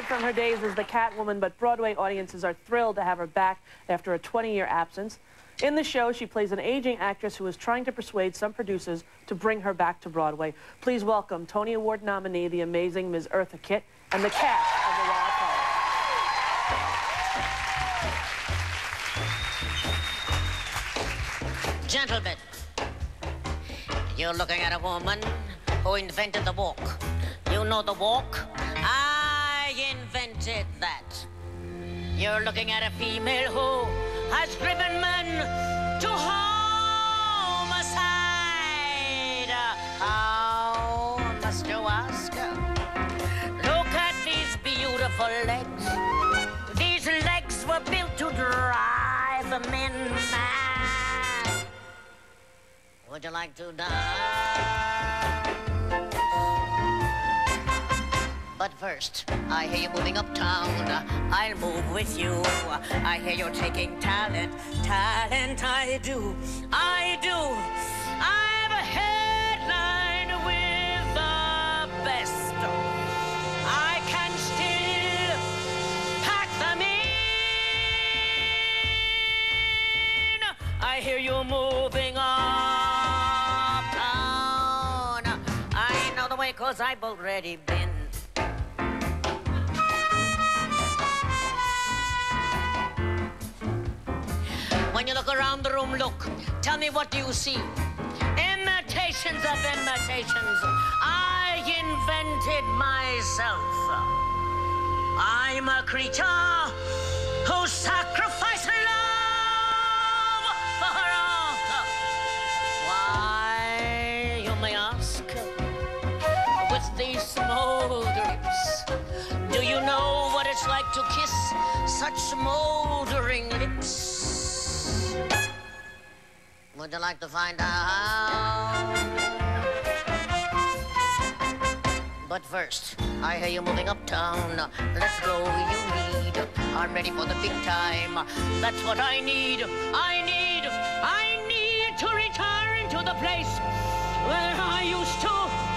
remembered from her days as the Catwoman, but Broadway audiences are thrilled to have her back after a 20-year absence. In the show, she plays an aging actress who is trying to persuade some producers to bring her back to Broadway. Please welcome Tony Award nominee, the amazing Ms. Eartha Kitt, and the cast of The Wild Card. Gentlemen, you're looking at a woman who invented the walk. You know the walk? I invented that. You're looking at a female who has driven men to homicide. How must you ask? Look at these beautiful legs. These legs were built to drive men mad. Would you like to dance? But first, I hear you moving uptown. I'll move with you. I hear you're taking talent. Talent, I do. I do. I'm a headline with the best. I can still pack them in. I hear you moving uptown. I know the way 'cause I've already been. When you look around the room, look, tell me what do you see? Imitations of imitations. I invented myself. I'm a creature who sacrifices love for her art. Why, you may ask, with these smolder lips, do you know what it's like to kiss such smoldering lips? Would you like to find out? But first, I hear you moving uptown. Let's go, you need. I'm ready for the big time. That's what I need. I need to return to the place where I used to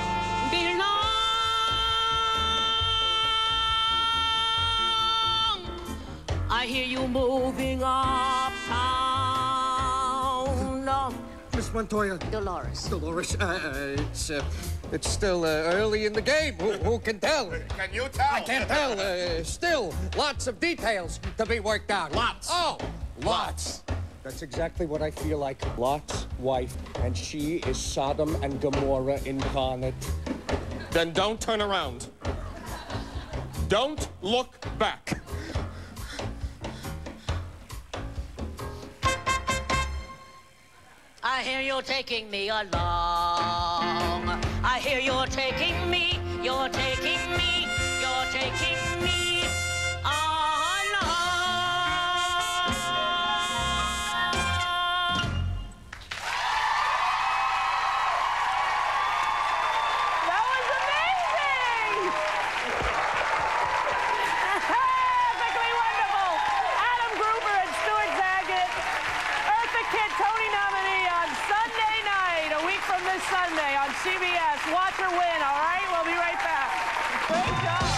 belong. I hear you moving uptown. Miss Montoya. Dolores. Dolores, it's still early in the game. Who can tell? Can you tell? I can't tell. Still, lots of details to be worked out. Lots. Oh, lots. That's exactly what I feel like. Lot's wife, and she is Sodom and Gomorrah incarnate. Then don't turn around. Don't look back. I hear you're taking me along. I hear you're taking me, you're taking me, you're taking me along. That was amazing! Perfectly wonderful! Adam Gruber and Stuart Zagat. Eartha Kitt, Tony nominee on Sunday night, a week from this Sunday on CBS. Watch her win, all right? We'll be right back. Great job.